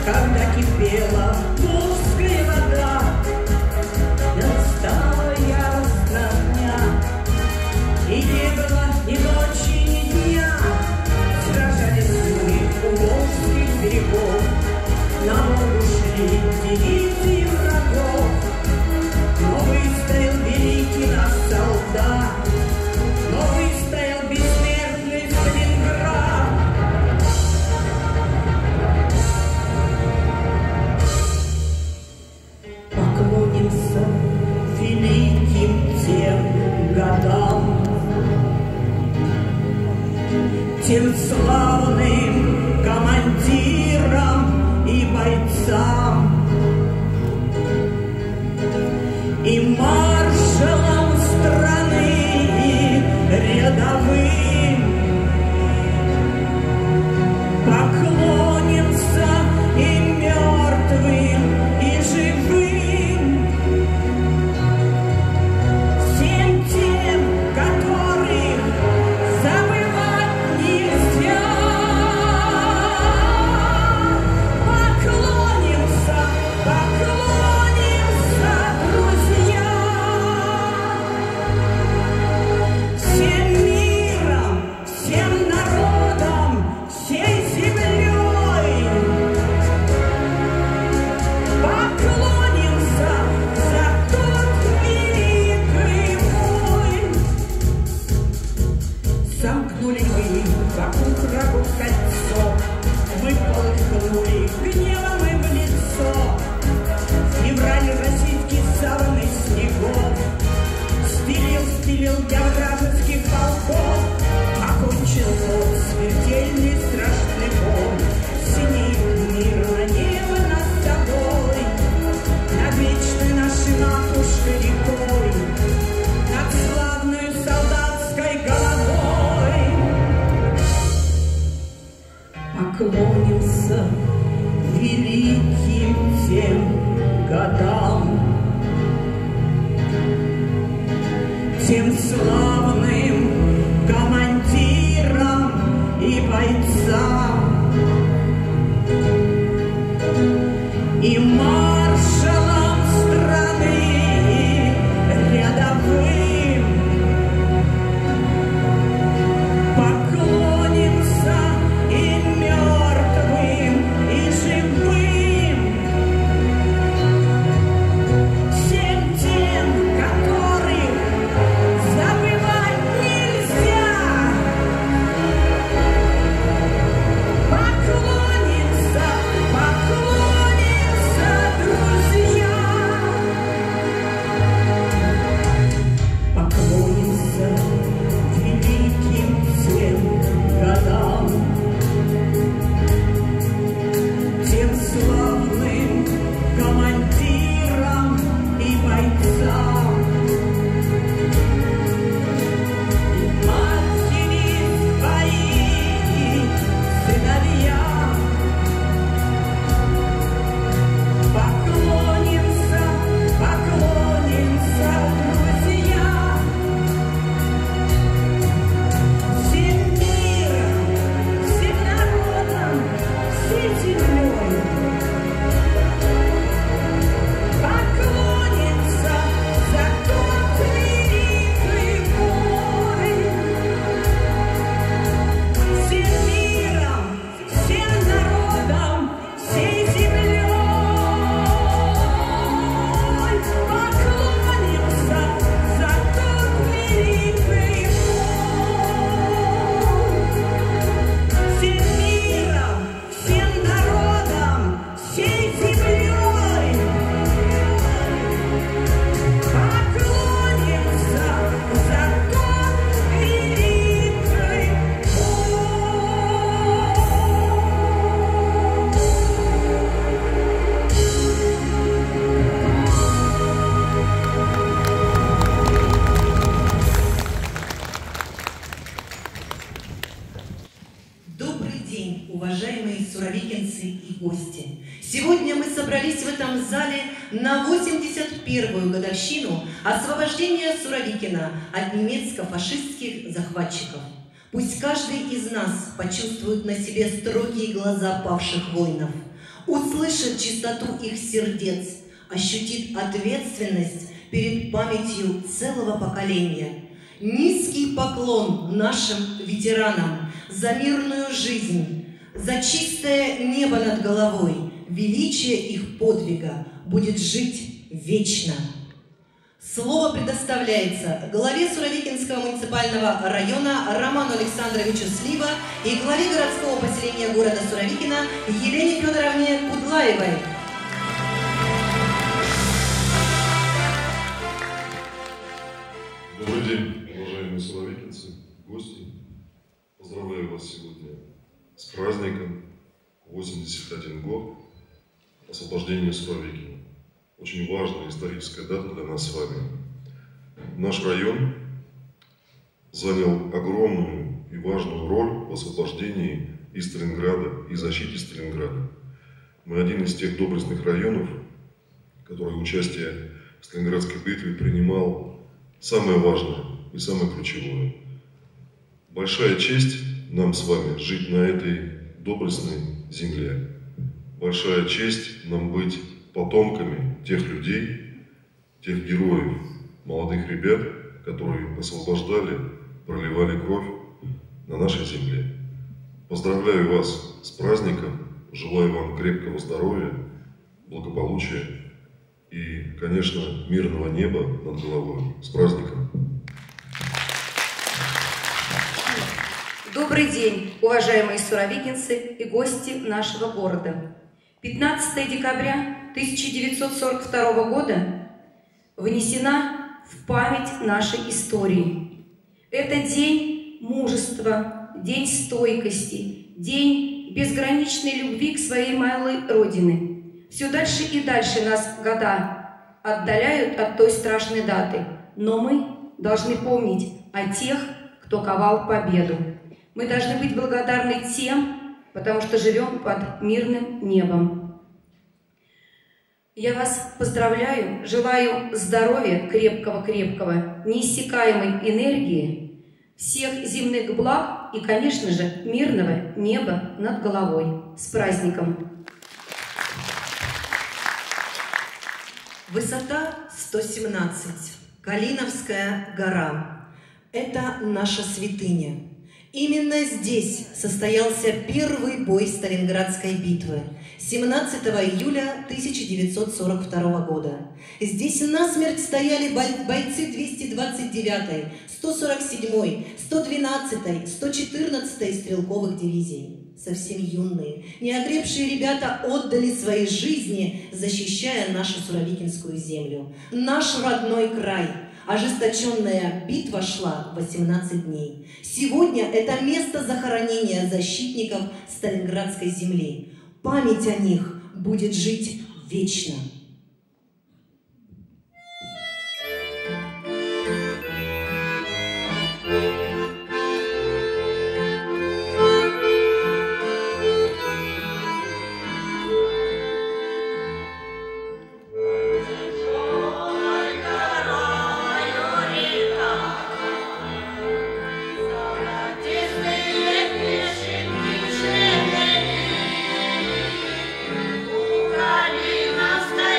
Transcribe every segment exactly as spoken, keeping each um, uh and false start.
когда кипела Волжская вода. Настала ясна дня, и не было ни ночи, ни дня. Сражались мы у волжских берегов, на Волгу шли дивизии врагов. Но выстоял великий наш солдат, но выстоял бессмертный Сталинград. Поклонимся великим тем годам, тем славным командирам и бойцам, и маршалам страны, и рядовым. Поклонимся и мертвым, и живым, всем тем, которых забывать нельзя. Поклонимся, поклонимся, друзья, всем миром, всем народом, всей землей. Поклонимся за тот великий бой. Замкнули мы вокруг врагов кольцо, мы полыхнули гневом им в лицо. Февраль российский саванный снегов стелил, стелил для вражеских полков. Окончил тот смертельный страшный бой, синий мир на небо над тобой, над вечной нашей матушкой рекой, над славной солдатской головой. Поклонимся великим тем годам, тем славным командирам и бойцам, и маршалам страны, и рядовым. Поклонимся и мертвым, и живым, всем тем, которых забывать нельзя. Поклонимся, поклонимся, друзья. Поклонимся великим тем годам, тем славным командирам и бойцам, и матери свои, и сыновьям. Поклонимся, поклонимся, друзья, всем миром, всем народом, всей землей. Поклонимся за тот великий бой, всем миром, всем народом, всей землей. Поклонимся за тот великий бой, всем миром, всем народом, всей землей. Поклонимся за тот великий бой. Добрый день, уважаемые суровикинцы и гости! Сегодня мы собрались в этом зале на восемьдесят первую годовщину освобождения Суровикина от немецко-фашистских захватчиков. Пусть каждый из нас почувствует на себе строгие глаза павших воинов, услышит чистоту их сердец, ощутит ответственность перед памятью целого поколения. Низкий поклон нашим ветеранам за мирную жизнь, за чистое небо над головой. Величие их подвига будет жить вечно. Слово предоставляется главе Суровикинского муниципального района Роману Александровичу Слива и главе городского поселения города Суровикино Елене Федоровне Кудлаевой. Добрый день, уважаемые суровикинцы, гости. Поздравляю вас сегодня с праздником восемьдесят один год освобождения Суровикина. Очень важная историческая дата для нас с вами. Наш район занял огромную и важную роль в освобождении и Сталинграда, и защите Сталинграда. Мы один из тех доблестных районов, который участие в Сталинградской битве принимал самое важное и самое ключевое. Большая честь нам с вами жить на этой доблестной земле. Большая честь нам быть потомками тех людей, тех героев, молодых ребят, которые освобождали, проливали кровь на нашей земле. Поздравляю вас с праздником, желаю вам крепкого здоровья, благополучия и, конечно, мирного неба над головой. С праздником! Добрый день, уважаемые суровикинцы и гости нашего города. пятнадцатое декабря тысяча девятьсот сорок второго года внесена в память нашей истории. Это день мужества, день стойкости, день безграничной любви к своей малой родине. Все дальше и дальше нас года отдаляют от той страшной даты, но мы должны помнить о тех, кто ковал победу. Мы должны быть благодарны тем, потому что живем под мирным небом. Я вас поздравляю, желаю здоровья крепкого-крепкого, неиссякаемой энергии, всех земных благ и, конечно же, мирного неба над головой. С праздником! Высота сто семнадцать, Калиновская гора. Это наша святыня. Именно здесь состоялся первый бой Сталинградской битвы семнадцатого июля тысяча девятьсот сорок второго года. Здесь насмерть стояли бойцы двести двадцать девятой, сто сорок седьмой, сто двенадцатой, сто четырнадцатой стрелковых дивизий. Совсем юные, неокрепшие ребята отдали свои жизни, защищая нашу Суровикинскую землю, наш родной край. Ожесточенная битва шла восемнадцать дней. Сегодня это место захоронения защитников Сталинградской земли. Память о них будет жить вечно. Украли нас.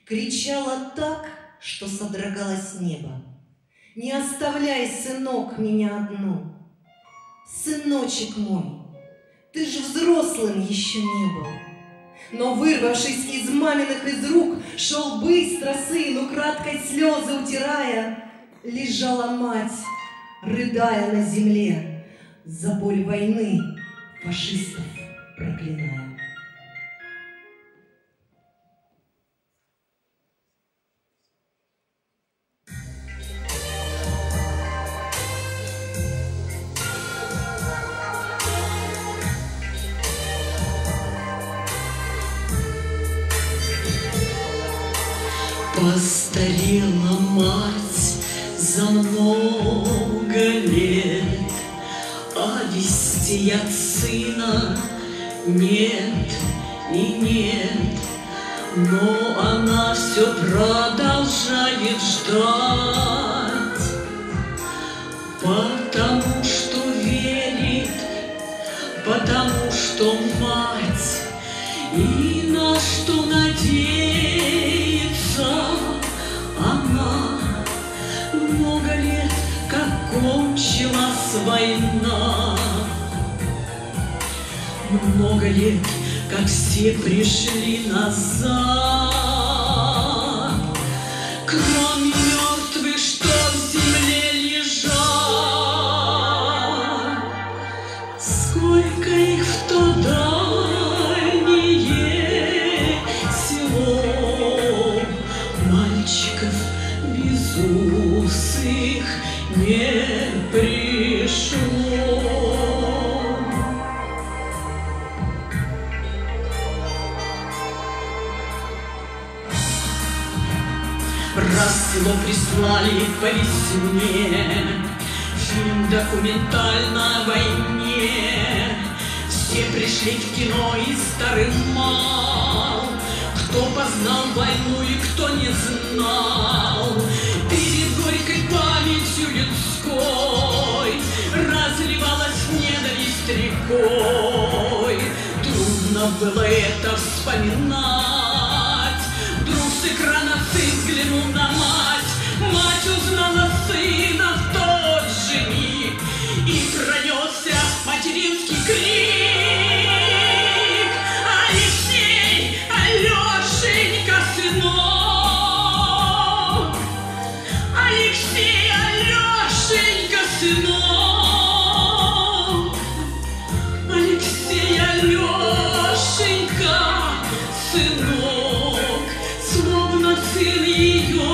кричала так, что содрогалось небо. Не оставляй, сынок, меня одну. Сыночек мой, ты же взрослым еще не был. Но, вырвавшись из маминых из рук, шел быстро сын, украдкой слезы утирая. Лежала мать, рыдая на земле, за боль войны фашистов проклиная. Постарела мать за много лет, а вести от сына нет и нет. Но она все продолжает ждать, потому что верит, потому что мать, и на что надеется она. Много лет, как кончилась война, много лет, как все пришли назад, кроме мертвых, что в земле лежат. Сколько их в то дальнее село, мальчиков безусых не пришло. Раз село прислали по весне фильм документально о войне, все пришли в кино и старый мал, кто познал войну и кто не знал. Перед горькой памятью людской разливалась ненависть рекой. Трудно было это вспоминать. Вдруг с экрана сын взглянул на мать, мать узнала сына в тот же миг, и пронесся материнский крик: Алексей, Алешенька, сынок! Алексей, Алешенька, сынок! Алексей, Алешенька, сынок! Словно сын ее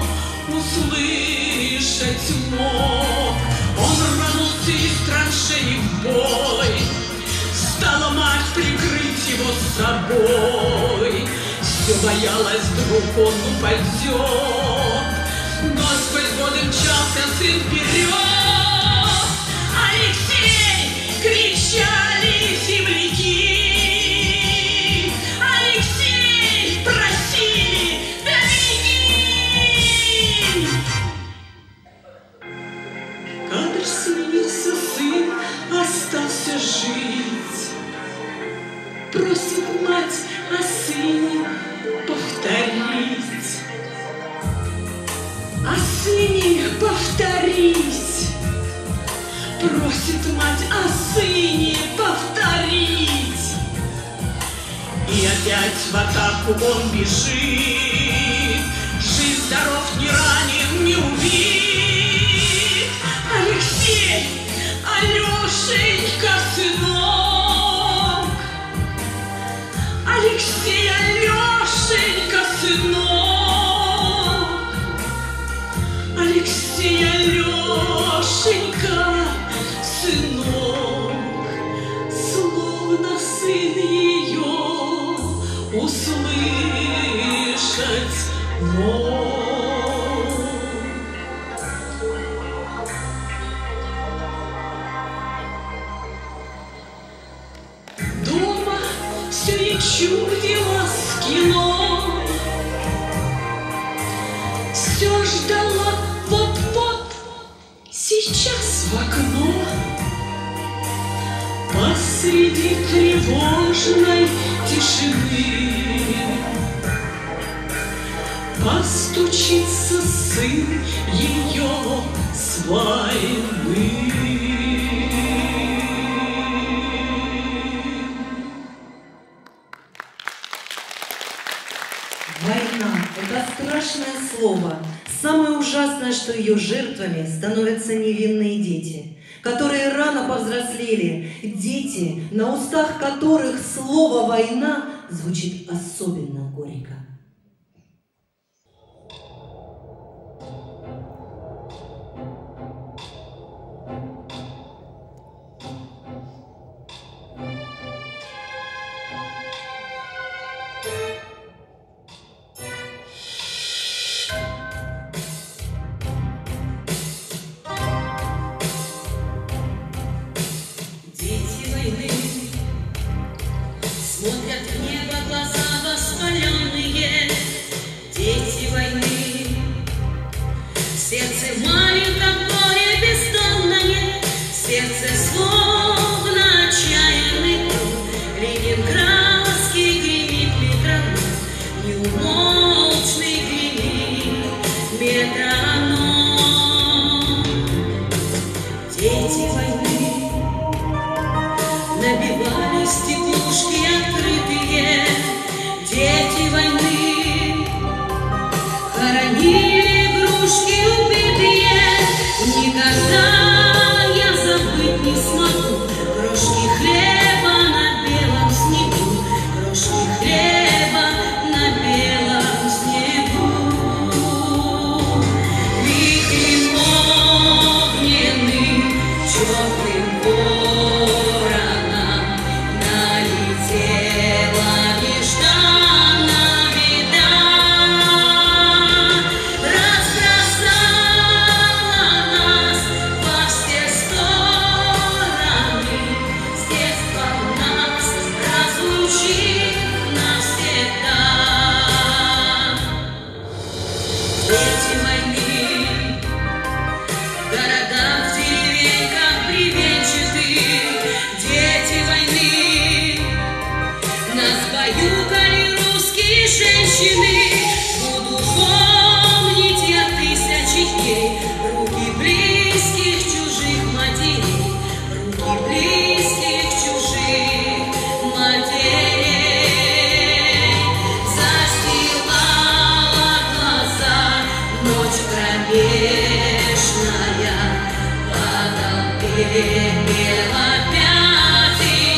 услышать мог. Он рванулся из траншеи в бой, стала мать прикрыть его собой. Все боялась, вдруг он упадет, но сквозь годы мчался сын вперед. Алексей! Кричали земляки! Алексей! Просили! Да беги! Кадр сменился, сын остался жить, просит мать о сыне повторить, о сыне повторить. Просит мать о сыне повторить. И опять в атаку он бежит, жив-здоров, не ранен, не убит. Алексей, Алешенька, сынок! Алексей, Алешенька, сынок! Алексей, Алешенька, сынок! Словно сын ее услышать мог. Дома все и чудилось кино, все ждала вот-вот, сейчас в окно. Посреди тревожной тишины постучится сын ее с войны. Война – это страшное слово. Самое ужасное, что ее жертвами становятся невинные дети, которые рано повзрослели, дети, на устах которых слово «война» звучит особенно горько. Смотрят в небо глаза воспаленные, дети войны. В сердце маленьком горе бездонное, сердце словно отчаянный труд. Ленинградский гремит метроном, неумолчный гремит метроном. Дети войны набивали стеклушки открытые, дети войны хоронили игрушки убитые. Никогда я забыть не смогу крошки хлеба на белом снегу, крошки хлеба на белом снегу. Лихим огненным черным вороном налетела нежданно беда, разбросала нас во все стороны, с детства нас разлучив навсегда. Дети войны в городах, в деревеньках бревенчатых, дети войны нас баюкали русские женщины. Буду помнить я тысячи дней руки близких чужих матерей, руки близких чужих матерей. Застилала глаза ночь кромешная, по толпе пела опять и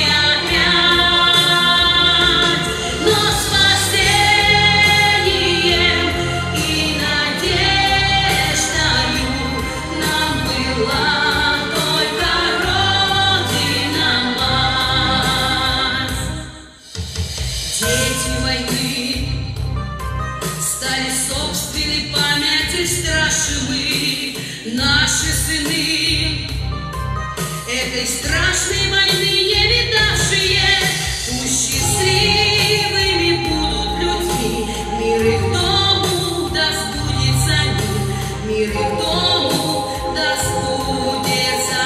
опять. Но спасением и надеждою нам была только Родина мать. Дети войны стали собственной памяти страшимы, наши сыны этой страшной войны не видавшие. Пусть счастливыми будут людьми, мир их дому да сбудется мир, мир их дому да сбудется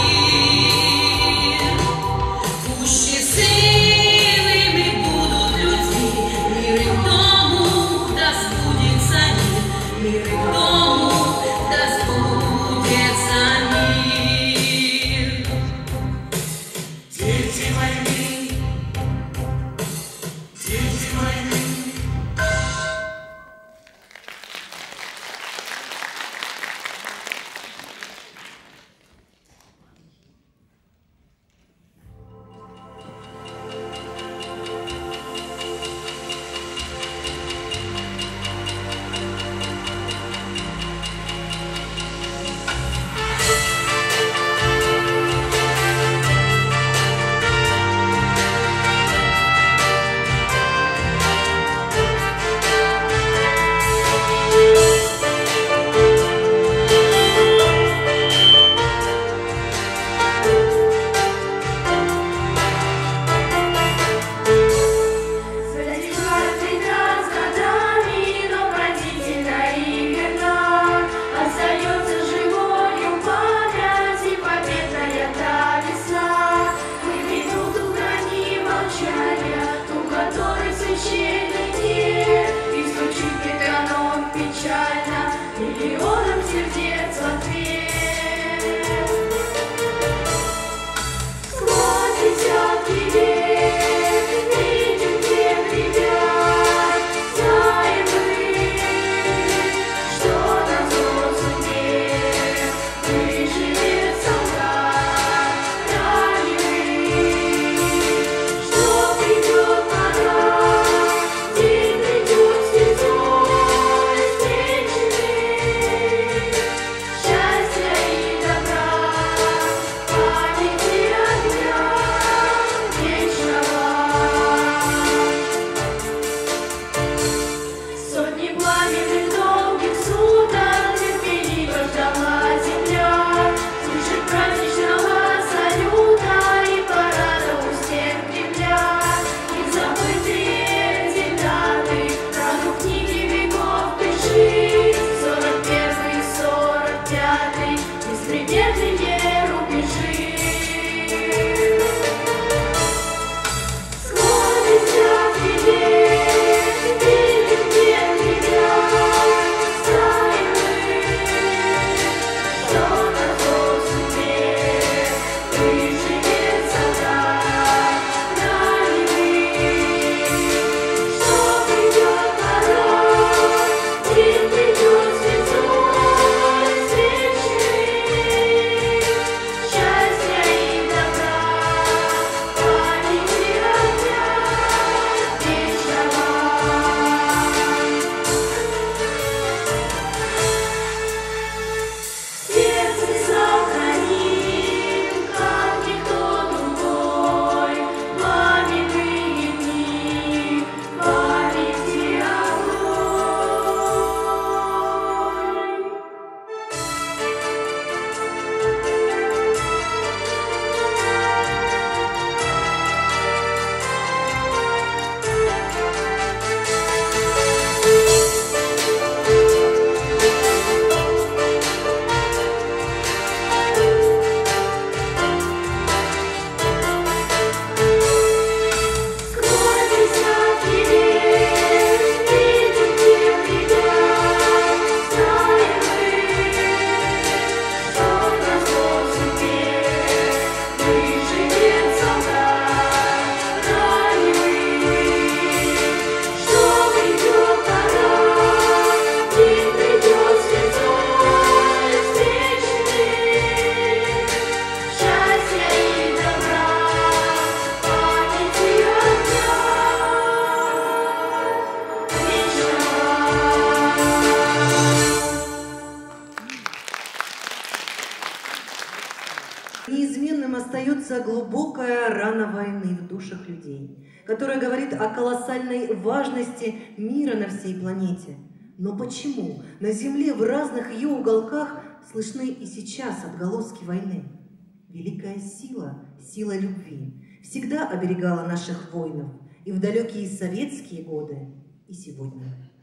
мир. Пусть счастливыми будут людьми, мир их дому да сбудется мир, мир их дому да сбудется мир. остается глубокая рана войны в душах людей, которая говорит о колоссальной важности мира на всей планете. Но почему на Земле в разных ее уголках слышны и сейчас отголоски войны? Великая сила, сила любви, всегда оберегала наших воинов и в далекие советские годы, и сегодня.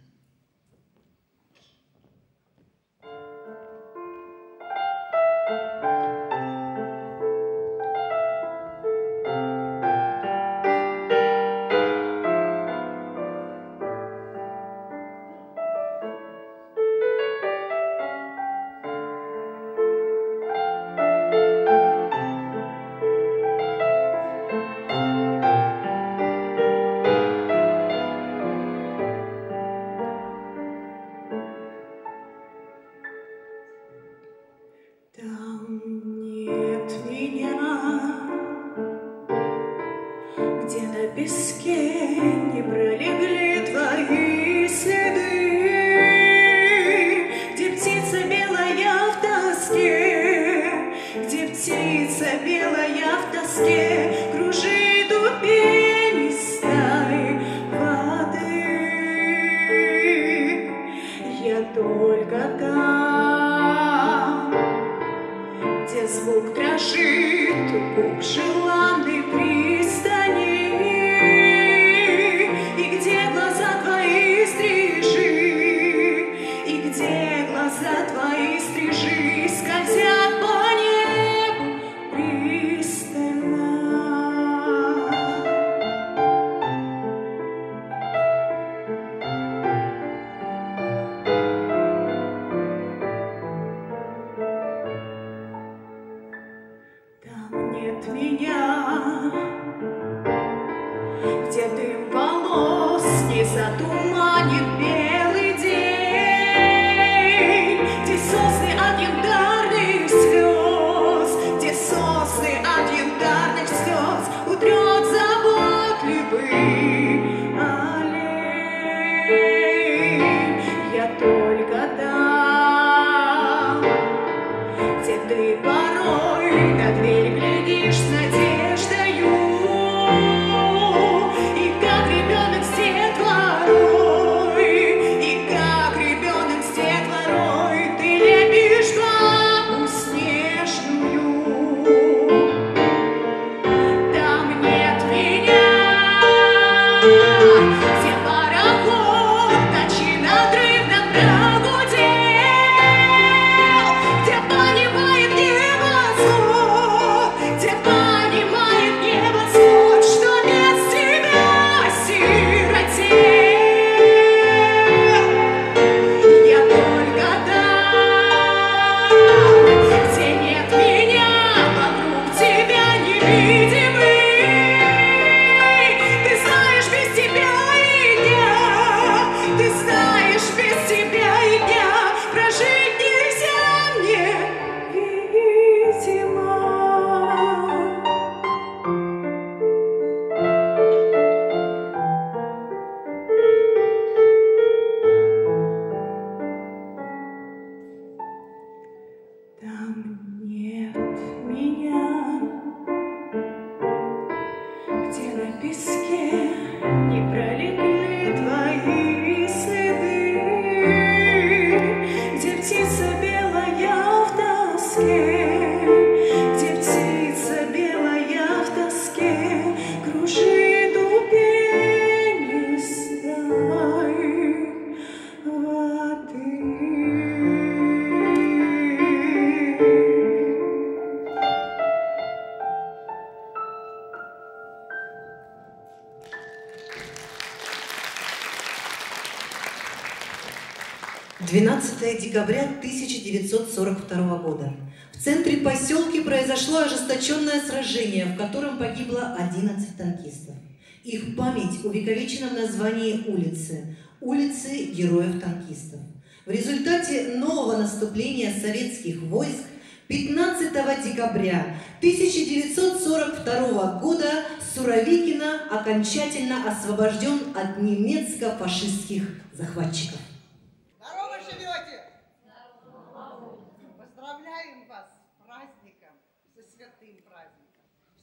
двенадцатое декабря тысяча девятьсот сорок второго года. В центре поселка произошло ожесточенное сражение, в котором погибло одиннадцать танкистов. Их память увековечена в названии улицы – улицы героев-танкистов. В результате нового наступления советских войск пятнадцатого декабря тысяча девятьсот сорок второго года Суровикино окончательно освобожден от немецко-фашистских захватчиков. Здорово живете! Поздравляем вас с праздником, со святым праздником.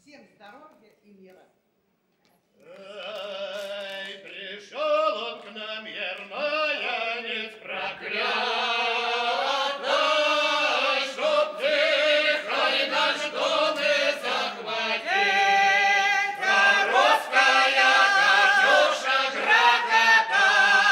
Всем здоровья и мира. Эй, пришел он к нам, ермаянец проклятый, чтоб тихо наш дом и захватить. Русская Катюша грохотала,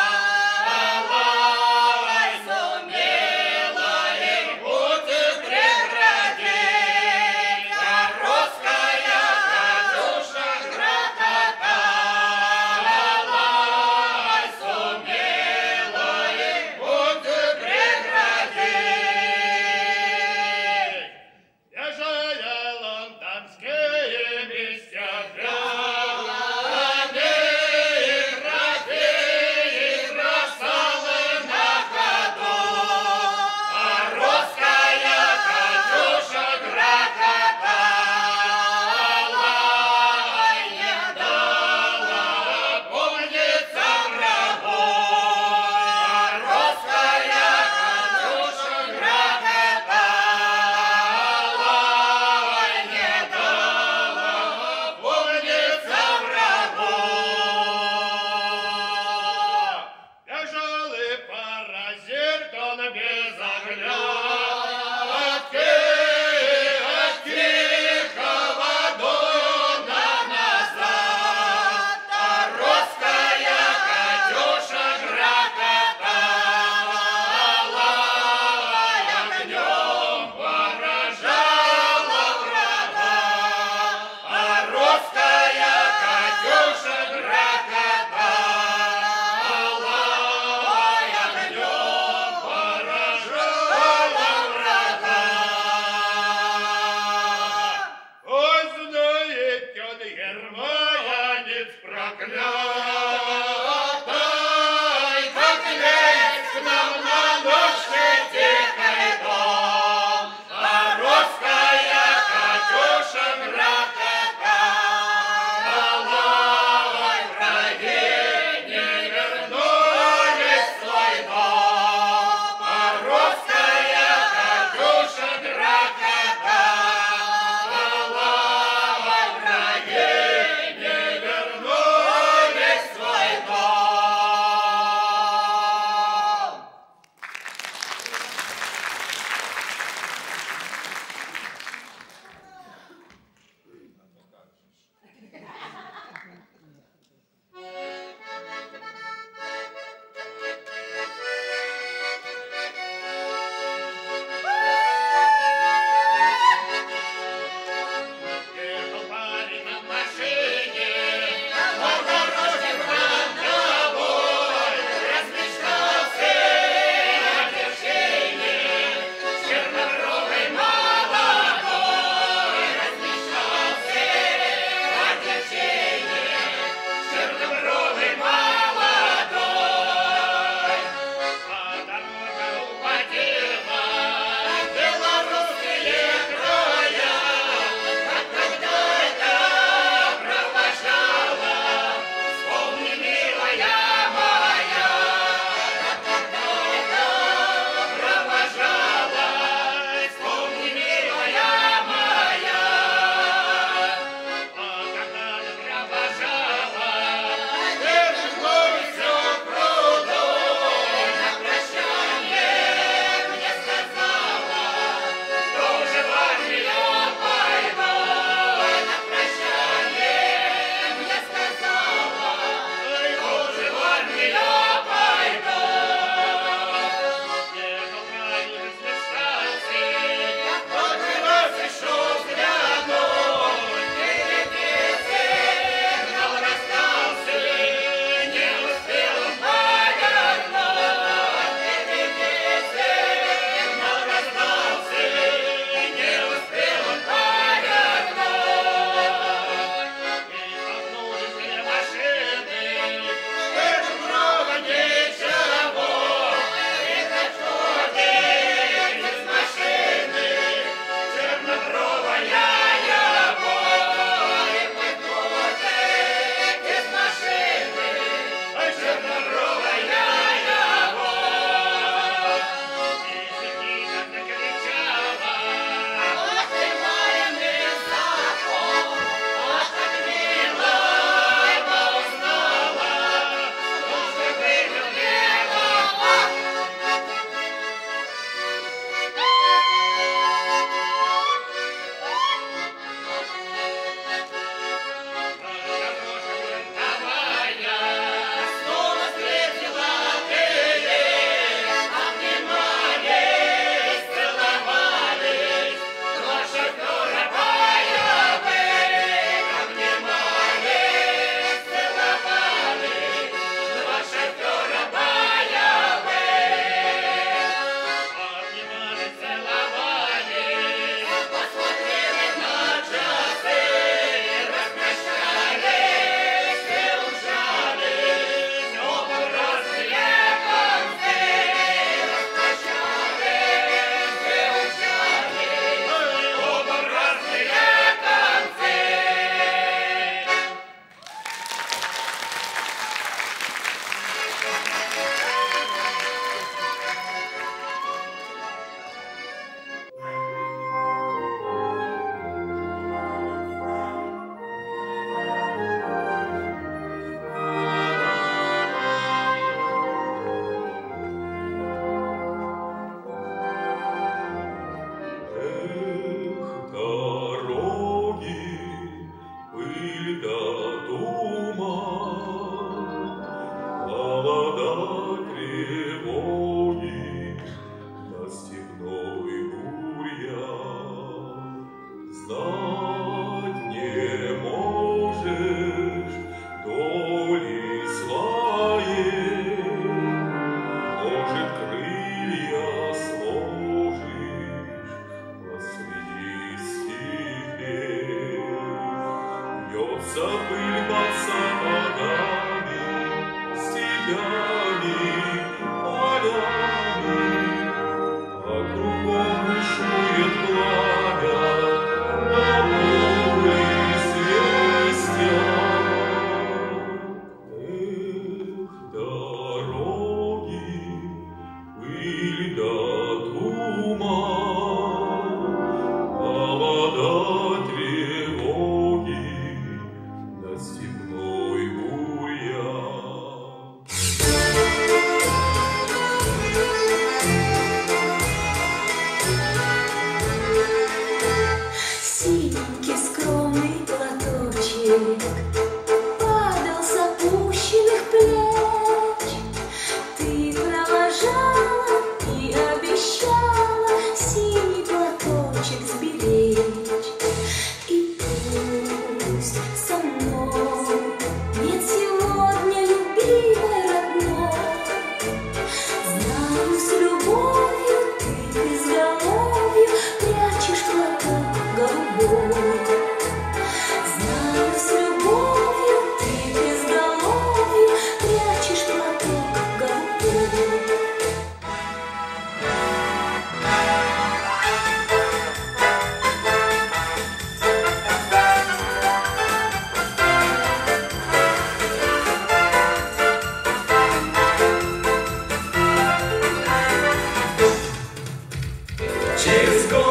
сумела им путь преградить. Русская Катюша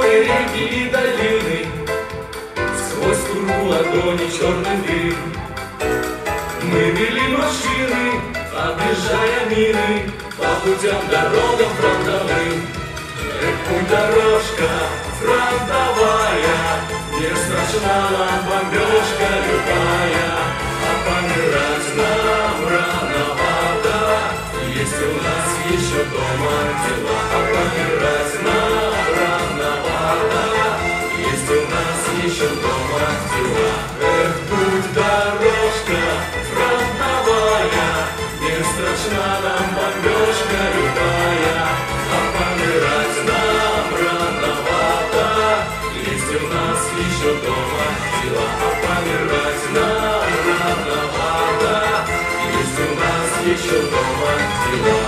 Горы, реки и долины, сквозь трубу ладони черный дым. Мы вели машины, объезжая мины, по путям дорогам фронтовым. Эх, путь дорожка фронтовая, не страшна нам бомбежка любая, а помирать нам рановато, есть у нас еще дома дела. А помирать нам рановато, есть у нас еще дома дела. Эх, путь дорожка фронтовая, не страшна нам бомбежка любая, а помирать нам рановато, есть у нас еще дома дела. А помирать нам рановато, есть у нас еще дома дела.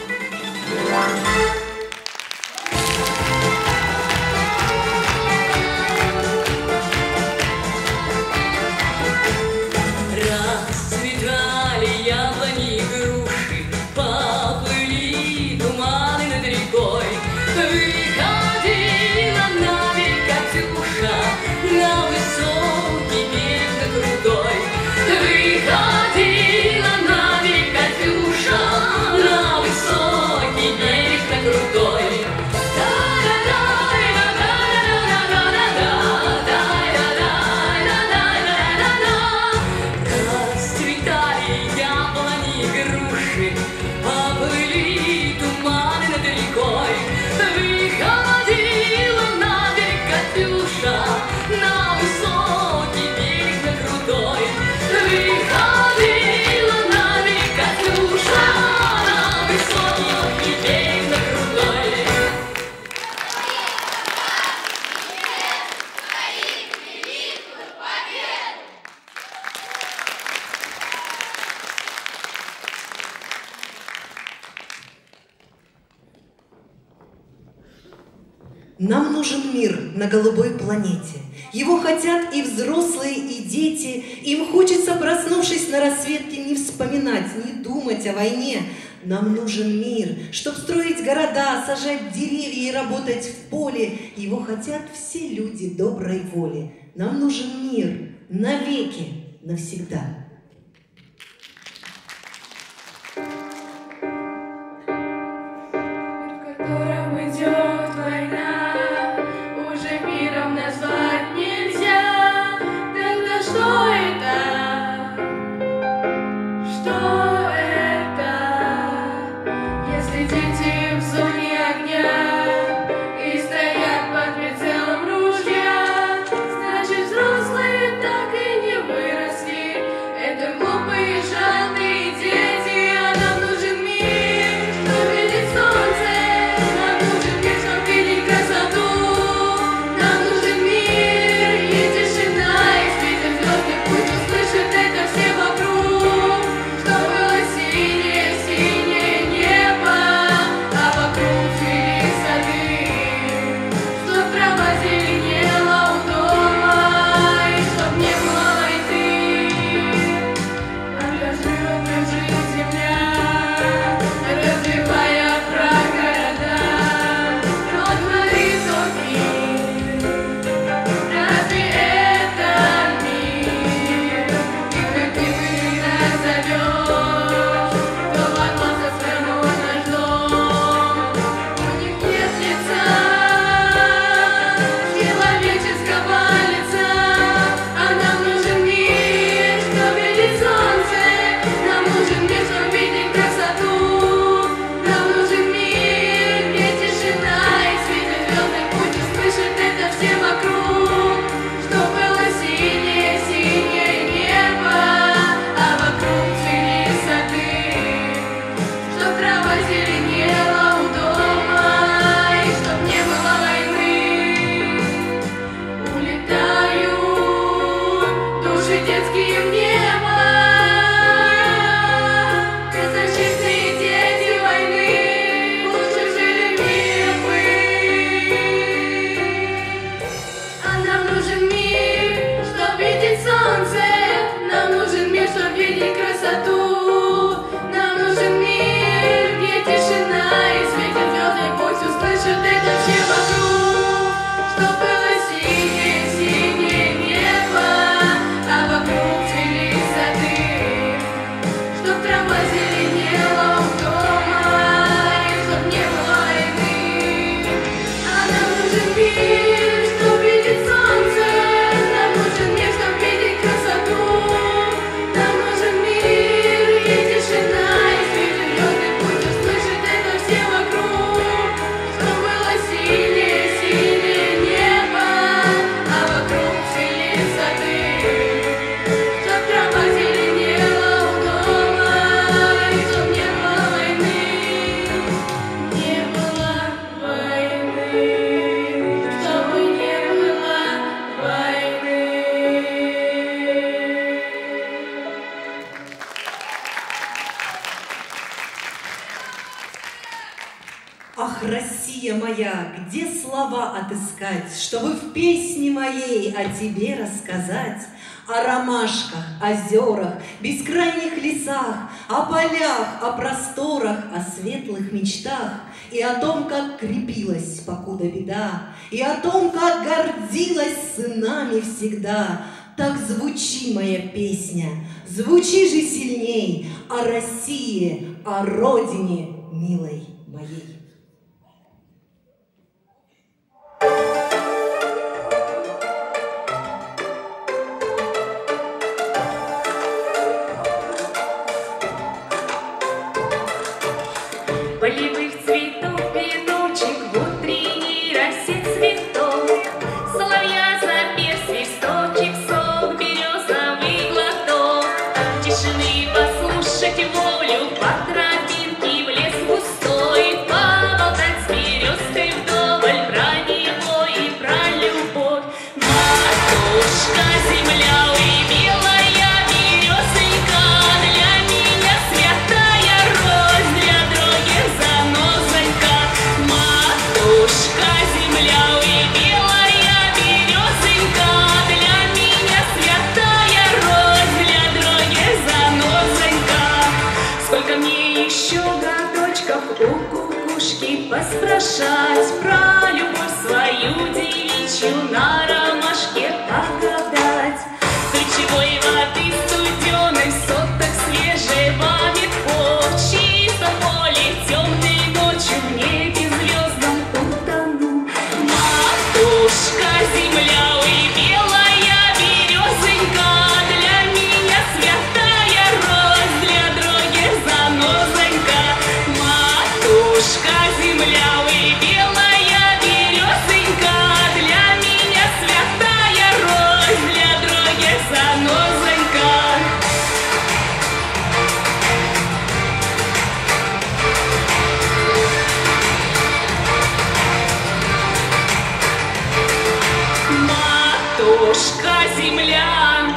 Расцветали яблони и груши, поплыли туманы над рекой. Выходила на берег Катюша, на высокий берег, на крутой. Выходила на берег Катюша, на высокий берег, на крутой. Расцветали яблони и груши, поплыли туманы над рекой. Выходила на берег Катюша, на высокий берег, на крутой. Выходила на берег Катюша, на высокий берег, на крутой. Нам нужен мир на голубой планете. Его хотят и взрослые, и дети. Им хочется, проснувшись на рассветке, не вспоминать, не думать о войне. Нам нужен мир, чтобы строить города, сажать деревья и работать в поле. Его хотят все люди доброй воли. Нам нужен мир навеки, навсегда. В котором идет война, уже миром назвать нельзя. Тогда что это? Что это? Если дети в зоне огня и стоят под прицелом ружья, значит взрослые так и не выросли. Ах, Россия моя, где слова отыскать, чтобы в песне моей о тебе рассказать? О ромашках, озерах, бескрайних лесах, о полях, о просторах, о светлых мечтах, и о том, как крепилась, покуда беда, и о том, как гордилась сынами всегда. Так звучи, моя песня, звучи же сильней о России, о родине милой моей. Полевых цветов петочек в утренней росе цветов, соловья запев свисточек, сок березовый глоток, тишины послушать волю по тропинке в лес густой, поболтать с березкой вдоволь про него и про любовь. Матушка земля, ой, белая березонька, для меня святая рось, для других занозонька. Матушка земля, ой, белая березонька, для меня святая рось, для других занозонька. Сколько мне еще годочков у кукушки поспрашать, про любовь свою девичью на ромашке погадать. Ключевой воды студеной, соток свежего ветков, в чистом поле темной ночью в небе звездном утону. Матушка земля, ой, белая березонька, для меня святая рось, для других занозонька. Матушка земля, ой, белая березонька, для меня святая рось, для других занозонька. Матушка земля,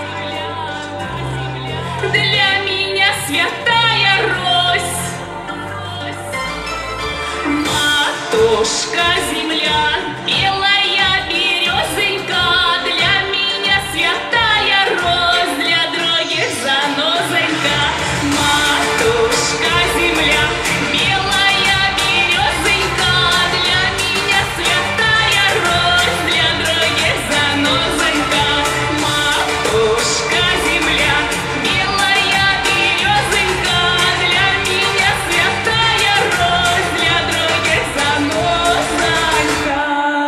для меня святая рось. Матушка земля, белая березонька, для меня святая рось, для других занозонька. Матушка земля, белая березонька, для меня святая рось, для других занозонька. Матушка земля, белая березонька, для меня святая рось, для других занозонька.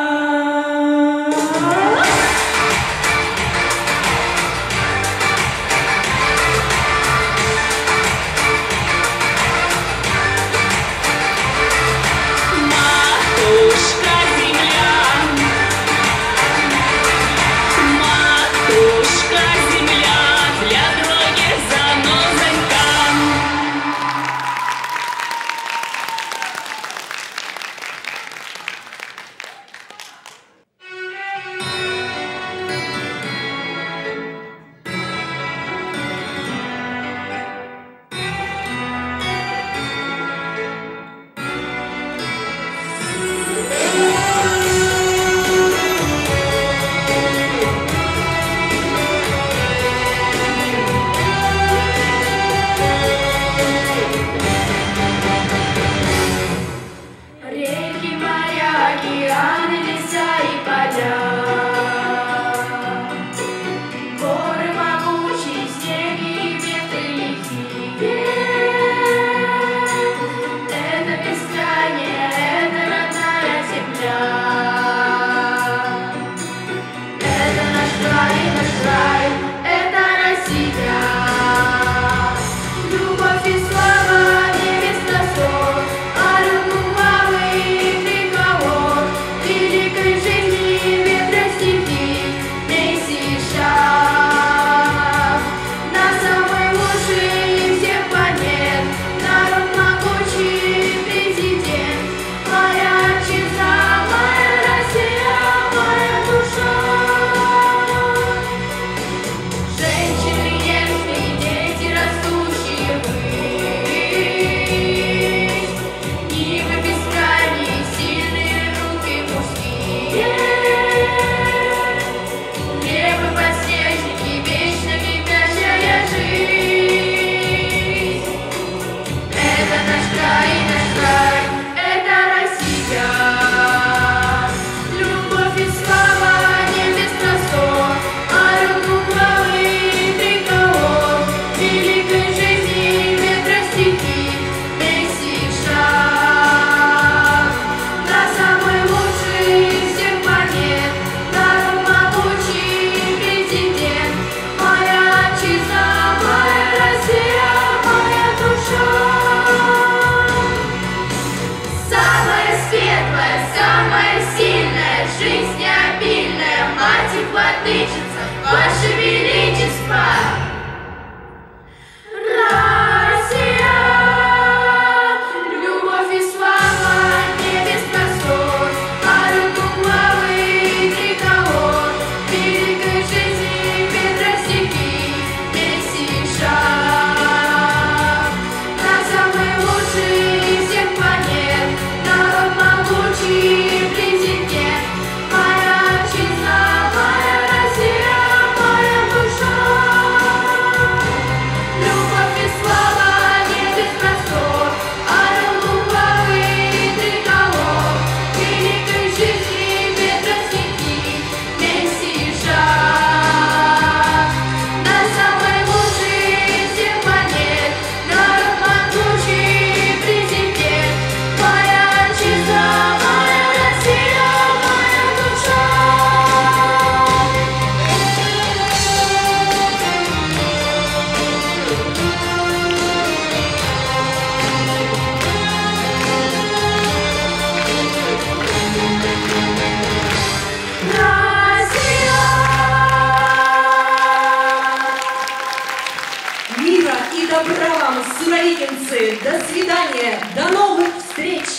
Матушка земля, матушка земля, для других занозонька. Реки, моря, океаны, леса и поля, горы могучие, снеги и ветры лихие. Это бескрайняя, это родная земля. Это наш край, наш край, это Россия. Любовь и слава, невеста сон, а руку мамы и триколор. И владычица, Ваше Величество. Россия, любовь и слава небес простор, а руку главы триколор, великой жизни Петросеки, весь шаг. На самый лучший из всех планет, народ могучий президент, моя отчизна, моя Россия, моя душа. Любовь и слава небес простор, орел лукавый триколор, великой жизни Петросеки, весь шаг. На самый лучший из всех планет, народ могучий президент, моя отчизна, моя Россия, моя душа. Мира и добра вам, суровикинцы! До свидания! До новых встреч!